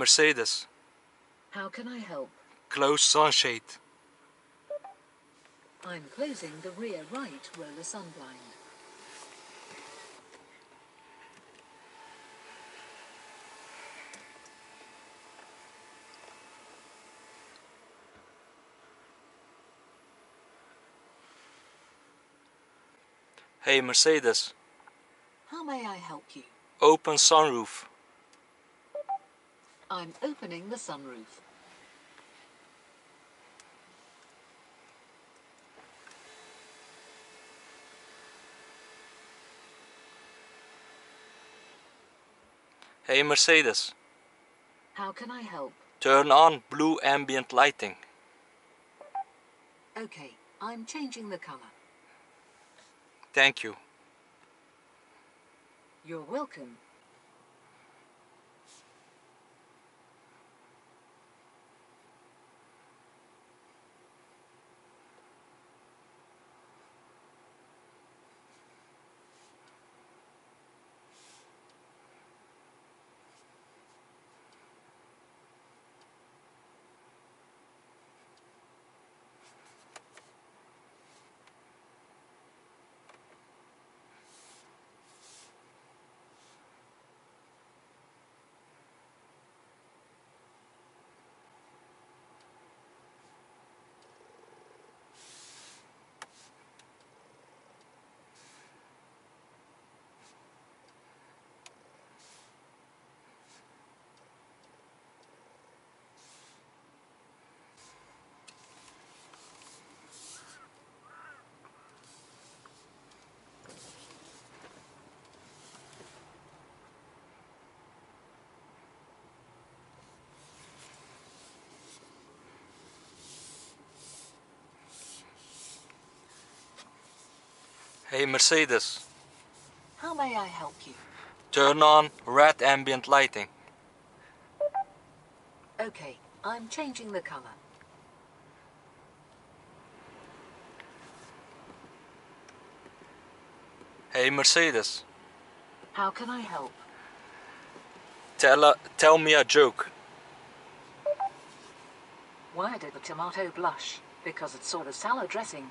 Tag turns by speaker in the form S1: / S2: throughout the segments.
S1: Mercedes.
S2: How can I help?
S1: Close sunshade.
S2: I'm closing the rear right roller sun blind.
S1: Hey Mercedes.
S2: How may I help you?
S1: Open sunroof.
S2: I'm opening the sunroof.
S1: Hey Mercedes.
S2: How can I help?
S1: Turn on blue ambient lighting.
S2: Okay, I'm changing the color.
S1: Thank you.
S2: You're welcome.
S1: Hey Mercedes.
S2: How may I help you?
S1: Turn on red ambient lighting.
S2: Okay, I'm changing the color.
S1: Hey Mercedes.
S2: How can I help?
S1: Tell me a joke.
S2: Why did the tomato blush? Because it saw the salad dressing.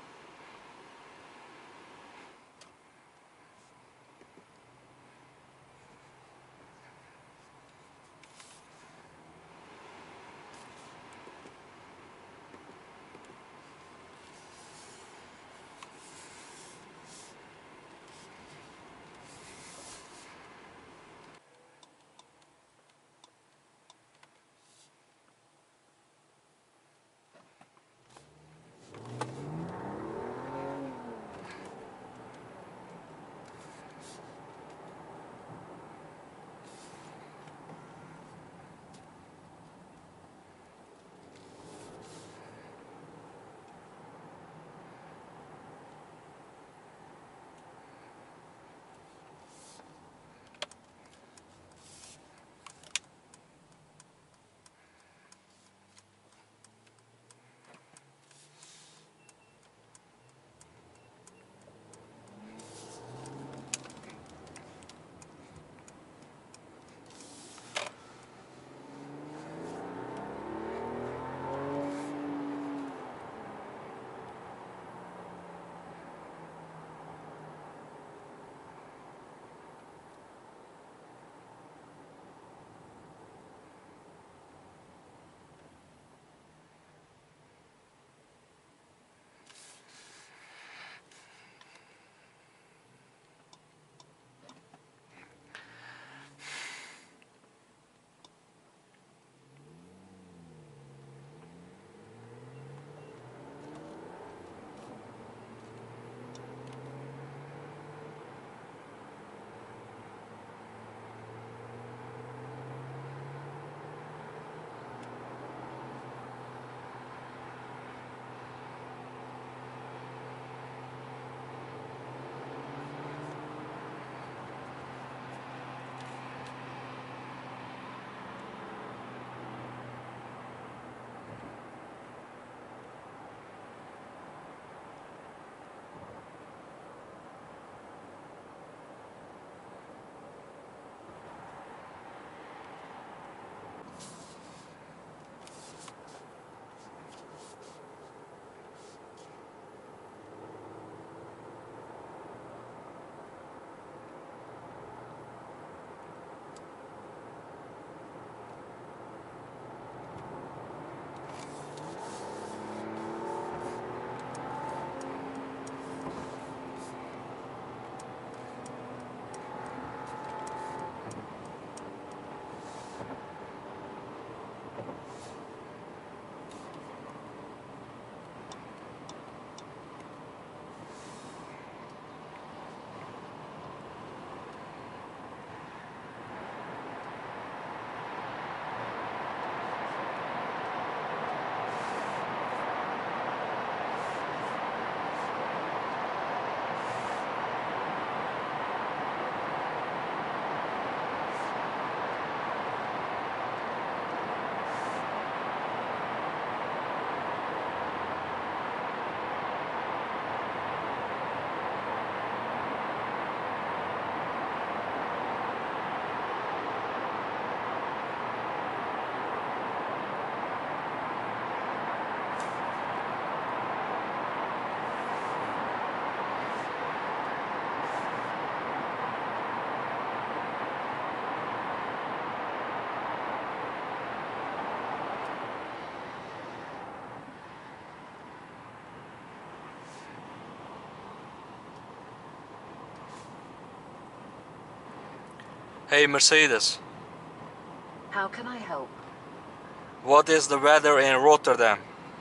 S1: Hey Mercedes,
S2: How can I help?
S1: what is the weather in Rotterdam?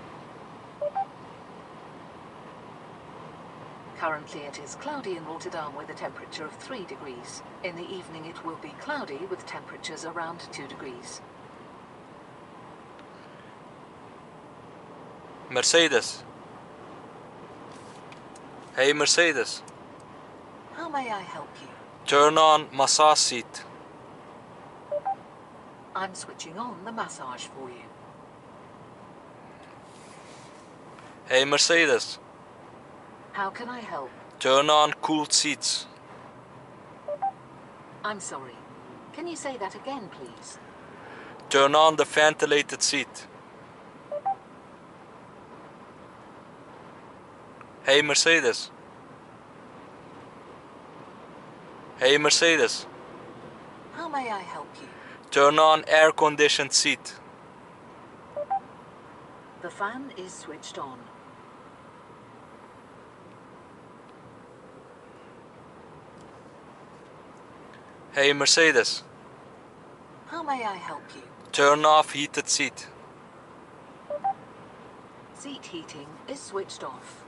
S2: Currently it is cloudy in Rotterdam with a temperature of 3 degrees. In the evening it will be cloudy with temperatures around 2 degrees.
S1: Mercedes. Hey Mercedes,
S2: How may I help you?
S1: turn on massage seat.
S2: I'm switching on the massage for you.
S1: Hey Mercedes,
S2: How can I help?
S1: turn on cooled seats.
S2: I'm sorry. Can you say that again, please?
S1: Turn on the ventilated seat. Hey Mercedes. Hey Mercedes,
S2: How may I help you?
S1: turn on air-conditioned seat.
S2: The fan is switched on.
S1: Hey Mercedes,
S2: How may I help you?
S1: turn off heated seat.
S2: Seat heating is switched off.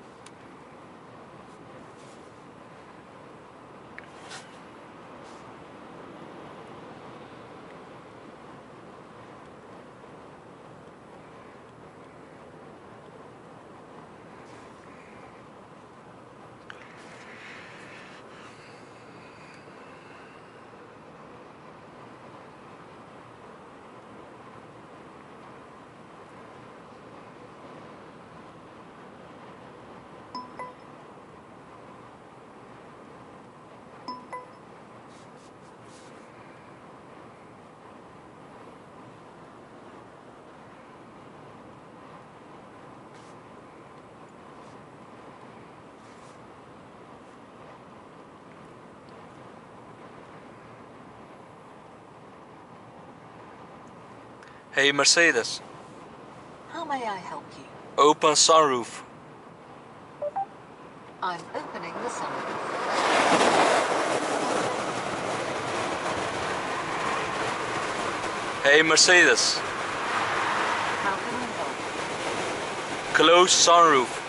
S1: Hey Mercedes,
S2: How may I help you?
S1: open sunroof.
S2: I'm opening the sunroof.
S1: Hey Mercedes,
S2: How can I help?
S1: close sunroof.